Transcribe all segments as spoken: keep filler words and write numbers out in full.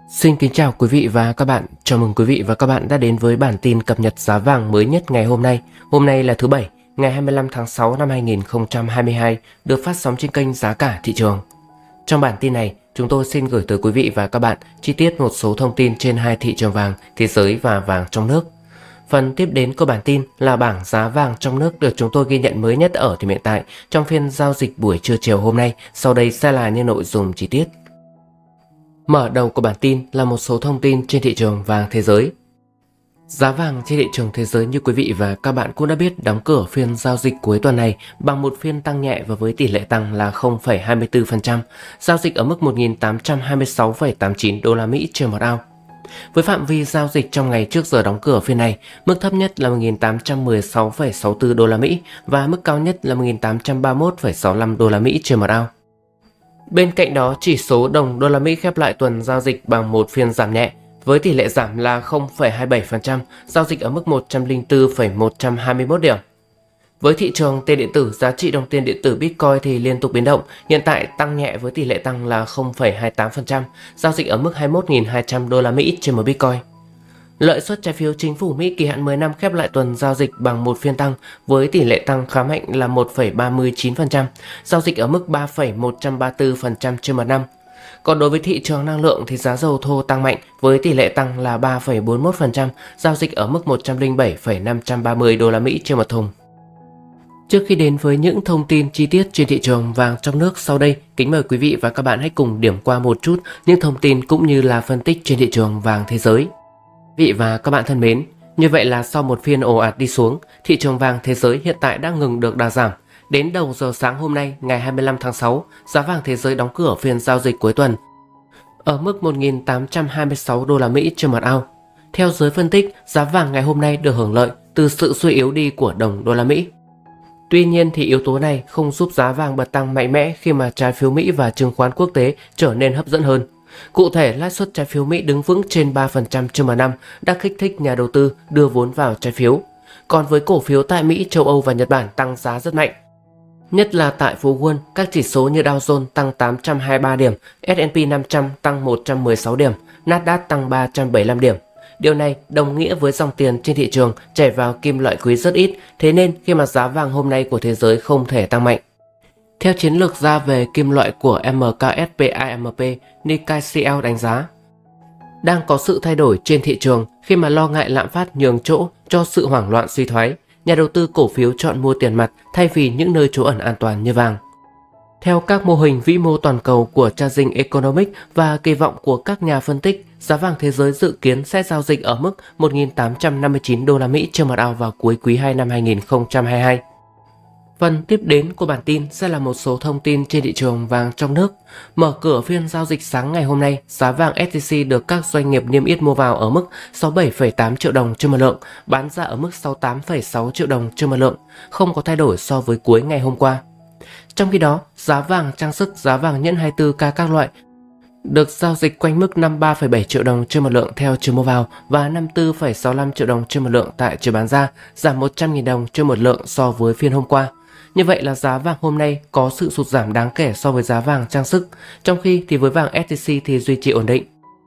Xin kính chào quý vị và các bạn. Chào mừng quý vị và các bạn đã đến với bản tin cập nhật giá vàng mới nhất ngày hôm nay. Hôm nay là thứ Bảy, ngày hai mươi lăm tháng sáu năm hai nghìn không trăm hai mươi hai, được phát sóng trên kênh Giá cả thị trường. Trong bản tin này, chúng tôi xin gửi tới quý vị và các bạn chi tiết một số thông tin trên hai thị trường vàng thế giới và vàng trong nước. Phần tiếp đến của bản tin là bảng giá vàng trong nước được chúng tôi ghi nhận mới nhất ở thời điểm hiện tại trong phiên giao dịch buổi trưa chiều hôm nay. Sau đây sẽ là những nội dung chi tiết. Mở đầu của bản tin là một số thông tin trên thị trường vàng thế giới. Giá vàng trên thị trường thế giới như quý vị và các bạn cũng đã biết đóng cửa phiên giao dịch cuối tuần này bằng một phiên tăng nhẹ và với tỷ lệ tăng là không phẩy hai mươi tư phần trăm, giao dịch ở mức một nghìn tám trăm hai mươi sáu phẩy tám mươi chín đô la Mỹ trên một ounce. Với phạm vi giao dịch trong ngày trước giờ đóng cửa phiên này, mức thấp nhất là một nghìn tám trăm mười sáu phẩy sáu mươi tư đô la Mỹ và mức cao nhất là một nghìn tám trăm ba mươi mốt phẩy sáu mươi lăm đô la Mỹ trên một ounce. Bên cạnh đó, chỉ số đồng đô la Mỹ khép lại tuần giao dịch bằng một phiên giảm nhẹ, với tỷ lệ giảm là không phẩy hai mươi bảy phần trăm, giao dịch ở mức một trăm lẻ bốn phẩy một trăm hai mươi mốt điểm. Với thị trường tiền điện tử, giá trị đồng tiền điện tử Bitcoin thì liên tục biến động, hiện tại tăng nhẹ với tỷ lệ tăng là không phẩy hai mươi tám phần trăm, giao dịch ở mức hai mươi mốt nghìn hai trăm đô la Mỹ trên một Bitcoin. Lợi suất trái phiếu chính phủ Mỹ kỳ hạn mười năm khép lại tuần giao dịch bằng một phiên tăng với tỷ lệ tăng khá mạnh là một phẩy ba mươi chín phần trăm, giao dịch ở mức ba phẩy một trăm ba mươi tư phần trăm trên một năm. Còn đối với thị trường năng lượng thì giá dầu thô tăng mạnh với tỷ lệ tăng là ba phẩy bốn mươi mốt phần trăm, giao dịch ở mức một trăm lẻ bảy phẩy năm trăm ba mươi đô la Mỹ trên một thùng. Trước khi đến với những thông tin chi tiết trên thị trường vàng trong nước, sau đây kính mời quý vị và các bạn hãy cùng điểm qua một chút những thông tin cũng như là phân tích trên thị trường vàng thế giới. Quý vị và các bạn thân mến, như vậy là sau một phiên ồ ạt đi xuống, thị trường vàng thế giới hiện tại đã ngừng được đà giảm. Đến đầu giờ sáng hôm nay, ngày hai mươi lăm tháng sáu, giá vàng thế giới đóng cửa phiên giao dịch cuối tuần ở mức một nghìn tám trăm hai mươi sáu đô la Mỹ trên một ounce. Theo giới phân tích, giá vàng ngày hôm nay được hưởng lợi từ sự suy yếu đi của đồng đô la Mỹ. Tuy nhiên thì yếu tố này không giúp giá vàng bật tăng mạnh mẽ khi mà trái phiếu Mỹ và chứng khoán quốc tế trở nên hấp dẫn hơn. Cụ thể, lãi suất trái phiếu Mỹ đứng vững trên ba phần trăm trên một năm đã kích thích nhà đầu tư đưa vốn vào trái phiếu. Còn với cổ phiếu tại Mỹ, châu Âu và Nhật Bản tăng giá rất mạnh. Nhất là tại phố Wall, các chỉ số như Dow Jones tăng tám trăm hai mươi ba điểm, S and P năm trăm tăng một trăm mười sáu điểm, Nasdaq tăng ba trăm bảy mươi lăm điểm. Điều này đồng nghĩa với dòng tiền trên thị trường chảy vào kim loại quý rất ít, thế nên khi mà giá vàng hôm nay của thế giới không thể tăng mạnh. Theo chiến lược gia về kim loại của em ca ét pê i em pê, Nikkei xê lờ đánh giá, đang có sự thay đổi trên thị trường khi mà lo ngại lạm phát nhường chỗ cho sự hoảng loạn suy thoái. Nhà đầu tư cổ phiếu chọn mua tiền mặt thay vì những nơi trú ẩn an toàn như vàng. Theo các mô hình vĩ mô toàn cầu của Chasing Economics và kỳ vọng của các nhà phân tích, giá vàng thế giới dự kiến sẽ giao dịch ở mức một nghìn tám trăm năm mươi chín đô la Mỹ trên một ounce vào cuối quý hai năm hai nghìn không trăm hai mươi hai. Phần tiếp đến của bản tin sẽ là một số thông tin trên thị trường vàng trong nước. Mở cửa phiên giao dịch sáng ngày hôm nay, giá vàng ét gi xê được các doanh nghiệp niêm yết mua vào ở mức sáu mươi bảy phẩy tám triệu đồng trên một lượng, bán ra ở mức sáu mươi tám phẩy sáu triệu đồng trên một lượng, không có thay đổi so với cuối ngày hôm qua. Trong khi đó, giá vàng trang sức, giá vàng nhẫn hai mươi tư ca các loại được giao dịch quanh mức năm mươi ba phẩy bảy triệu đồng trên một lượng theo chiều mua vào và năm mươi tư phẩy sáu mươi lăm triệu đồng trên một lượng tại chiều bán ra, giảm một trăm nghìn đồng trên một lượng so với phiên hôm qua. Như vậy là giá vàng hôm nay có sự sụt giảm đáng kể so với giá vàng trang sức, trong khi thì với vàng ét gi xê thì duy trì ổn định.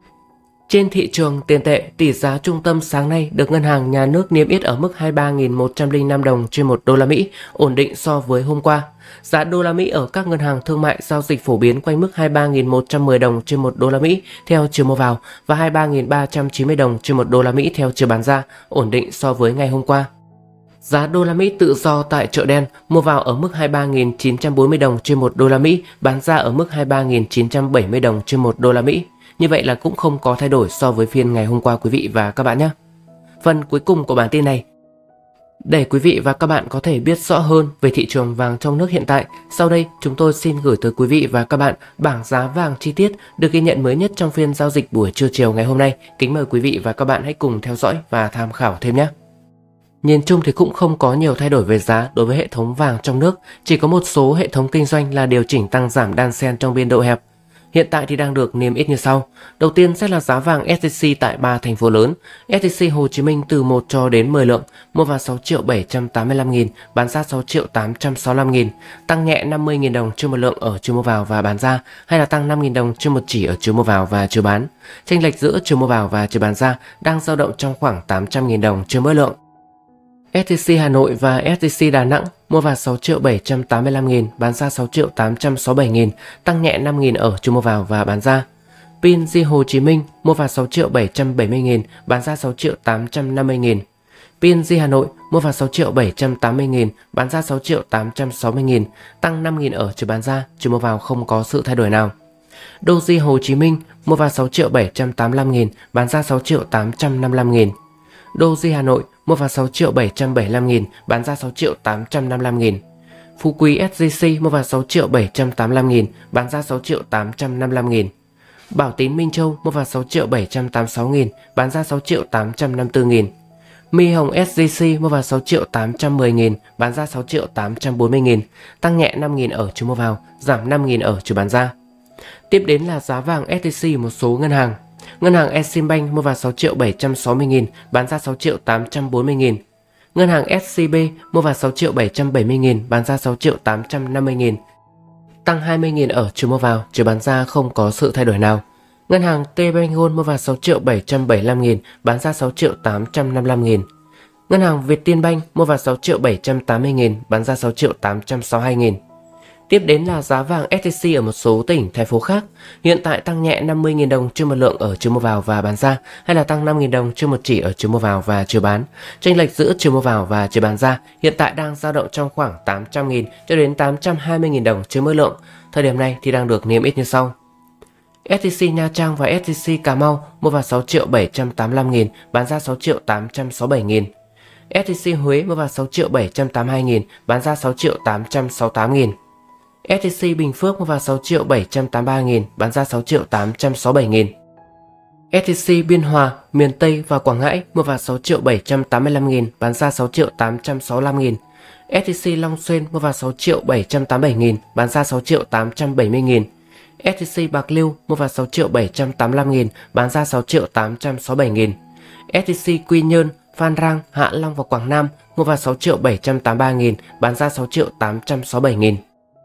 Trên thị trường tiền tệ, tỷ giá trung tâm sáng nay được ngân hàng nhà nước niêm yết ở mức hai mươi ba nghìn một trăm lẻ năm đồng trên một đô la Mỹ, ổn định so với hôm qua. Giá đô la Mỹ ở các ngân hàng thương mại giao dịch phổ biến quanh mức hai mươi ba nghìn một trăm mười đồng trên một đô la Mỹ theo chiều mua vào và hai mươi ba nghìn ba trăm chín mươi đồng trên một đô la Mỹ theo chiều bán ra, ổn định so với ngày hôm qua. Giá đô la Mỹ tự do tại chợ đen mua vào ở mức hai mươi ba nghìn chín trăm bốn mươi đồng trên một đô la Mỹ, bán ra ở mức hai mươi ba nghìn chín trăm bảy mươi đồng trên một đô la Mỹ. Như vậy là cũng không có thay đổi so với phiên ngày hôm qua quý vị và các bạn nhé. Phần cuối cùng của bản tin này, để quý vị và các bạn có thể biết rõ hơn về thị trường vàng trong nước hiện tại, sau đây chúng tôi xin gửi tới quý vị và các bạn bảng giá vàng chi tiết được ghi nhận mới nhất trong phiên giao dịch buổi trưa chiều ngày hôm nay. Kính mời quý vị và các bạn hãy cùng theo dõi và tham khảo thêm nhé. Nhìn chung thì cũng không có nhiều thay đổi về giá đối với hệ thống vàng trong nước, chỉ có một số hệ thống kinh doanh là điều chỉnh tăng giảm đan xen trong biên độ hẹp. hiện tại thì đang được niêm yết như sau. Đầu tiên sẽ là giá vàng ét gi xê tại ba thành phố lớn. ét gi xê Hồ Chí Minh từ một cho đến mười lượng, mua vào sáu triệu bảy trăm tám mươi lăm nghìn, bán ra sáu triệu tám trăm sáu mươi lăm nghìn, tăng nhẹ năm mươi nghìn đồng trên một lượng ở chiều mua vào và bán ra, hay là tăng năm nghìn đồng trên một chỉ ở chiều mua vào và chiều bán. Chênh lệch giữa chiều mua vào và chiều bán ra đang dao động trong khoảng tám trăm nghìn đồng trên mỗi lượng. ét gi xê Hà Nội và ét gi xê Đà Nẵng mua vào sáu triệu bảy trăm tám mươi lăm nghìn, bán ra sáu triệu tám trăm sáu mươi bảy nghìn, tăng nhẹ năm nghìn ở chiều mua vào và bán ra. pê en giê Hồ Chí Minh mua vào sáu triệu bảy trăm bảy mươi nghìn, bán ra sáu triệu tám trăm năm mươi nghìn. pê en giê Hà Nội mua vào sáu triệu bảy trăm tám mươi nghìn, bán ra sáu triệu tám trăm sáu mươi nghìn, tăng năm nghìn ở chiều bán ra, chiều mua vào không có sự thay đổi nào. Doji Hồ Chí Minh mua vào sáu triệu bảy trăm tám mươi lăm nghìn, bán ra sáu triệu tám trăm năm mươi lăm nghìn. Doji Hà Nội mua vào sáu triệu bảy trăm bảy mươi lăm nghìn, bán ra sáu triệu tám trăm năm mươi lăm nghìn. Phú Quý ét gi xê mua vào sáu triệu bảy trăm tám mươi lăm nghìn, bán ra sáu triệu tám trăm năm mươi lăm nghìn. Bảo Tín Minh Châu mua vào sáu triệu bảy trăm tám mươi sáu nghìn, bán ra sáu triệu tám trăm năm mươi tư nghìn. My Hồng ét gi xê mua vào sáu triệu tám trăm mười nghìn, bán ra sáu triệu tám trăm bốn mươi nghìn, tăng nhẹ năm nghìn ở chiều mua vào, giảm năm nghìn ở chiều bán ra. Tiếp đến là giá vàng ét gi xê một số ngân hàng. Ngân hàng Eximbank mua vào sáu triệu bảy trăm sáu mươi nghìn, bán ra sáu triệu tám trăm bốn mươi nghìn. Ngân hàng ét xê bê mua vào sáu triệu bảy trăm bảy mươi nghìn, bán ra sáu triệu tám trăm năm mươi nghìn. Tăng hai mươi nghìn ở chiều mua vào, chiều bán ra không có sự thay đổi nào. Ngân hàng Tbank Gold mua vào sáu triệu bảy trăm bảy mươi lăm nghìn, bán ra sáu triệu tám trăm năm mươi lăm nghìn. Ngân hàng Vietinbank mua vào sáu triệu bảy trăm tám mươi nghìn, bán ra sáu triệu tám trăm sáu mươi hai nghìn. Tiếp đến là giá vàng ét gi xê ở một số tỉnh, thành phố khác. Hiện tại tăng nhẹ năm mươi nghìn đồng trên một lượng ở chiều mua vào và bán ra, hay là tăng năm nghìn đồng trên một chỉ ở chiều mua vào và chiều bán. Chênh lệch giữa chiều mua vào và chiều bán ra hiện tại đang dao động trong khoảng tám trăm nghìn cho đến tám trăm hai mươi nghìn đồng trên mỗi lượng. Thời điểm này thì đang được niêm yết như sau. ét gi xê Nha Trang và ét gi xê Cà Mau mua vào sáu triệu bảy trăm tám mươi lăm nghìn, bán ra sáu triệu tám trăm sáu mươi bảy nghìn. ét gi xê Huế mua vào sáu triệu bảy trăm tám mươi hai nghìn, bán ra sáu triệu tám trăm sáu mươi tám nghìn. ét gi xê Bình Phước mua vào sáu triệu bảy trăm tám mươi ba nghìn, bán ra sáu triệu tám trăm sáu mươi bảy nghìn. ét gi xê Biên Hòa, miền Tây và Quảng Ngãi mua vào sáu triệu bảy trăm tám mươi lăm nghìn, bán ra sáu triệu tám trăm sáu mươi lăm nghìn. ét gi xê Long Xuyên mua vào sáu triệu bảy trăm tám mươi bảy nghìn, bán ra sáu triệu tám trăm bảy mươi nghìn. ét gi xê Bạc Liêu mua vào sáu triệu bảy trăm tám mươi lăm nghìn, bán ra sáu triệu tám trăm sáu mươi bảy nghìn. ét gi xê Quy Nhơn, Phan Rang, Hạ Long và Quảng Nam mua vào sáu triệu bảy trăm tám mươi ba nghìn, bán ra sáu triệu tám trăm sáu mươi bảy nghìn.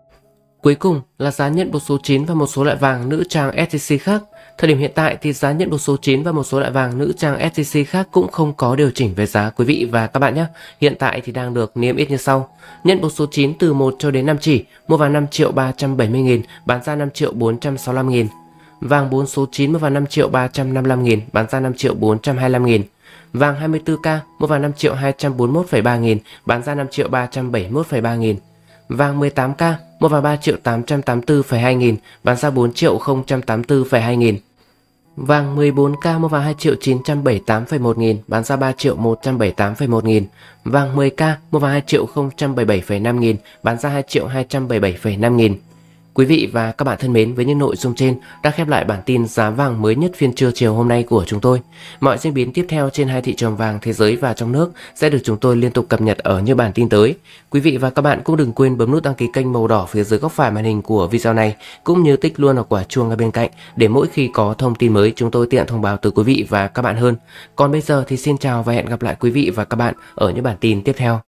Cuối cùng là giá nhận bột số chín và một số loại vàng nữ trang ét gi xê khác. Thời điểm hiện tại thì giá nhận bột số chín và một số loại vàng nữ trang ét gi xê khác cũng không có điều chỉnh về giá quý vị và các bạn nhé. Hiện tại thì đang được niêm yết như sau. Nhận bột số chín từ một cho đến năm chỉ, mua vào năm triệu ba trăm bảy mươi nghìn, bán ra năm triệu bốn trăm sáu mươi lăm nghìn. Vàng bốn số chín mua vào năm triệu ba trăm năm mươi lăm nghìn, bán ra năm triệu bốn trăm hai mươi lăm nghìn. Vàng hai mươi tư ca mua vào năm triệu hai trăm bốn mươi mốt phẩy ba nghìn, bán ra năm triệu ba trăm bảy mươi mốt phẩy ba nghìn. Vàng mười tám ca mua vào ba triệu tám trăm tám mươi tư phẩy hai nghìn, bán ra bốn triệu không trăm tám mươi tư phẩy hai nghìn. Vàng mười bốn ca mua vào hai triệu chín trăm bảy mươi tám phẩy một nghìn, bán ra ba triệu một trăm bảy mươi tám phẩy một nghìn. Vàng mười ca mua vào hai triệu không trăm bảy mươi bảy phẩy năm nghìn, bán ra hai triệu hai trăm bảy mươi bảy phẩy năm nghìn. Quý vị và các bạn thân mến, với những nội dung trên đã khép lại bản tin giá vàng mới nhất phiên trưa chiều hôm nay của chúng tôi. Mọi diễn biến tiếp theo trên hai thị trường vàng thế giới và trong nước sẽ được chúng tôi liên tục cập nhật ở những bản tin tới. Quý vị và các bạn cũng đừng quên bấm nút đăng ký kênh màu đỏ phía dưới góc phải màn hình của video này, cũng như tích luôn ở quả chuông ở bên cạnh để mỗi khi có thông tin mới chúng tôi tiện thông báo tới quý vị và các bạn hơn. Còn bây giờ thì xin chào và hẹn gặp lại quý vị và các bạn ở những bản tin tiếp theo.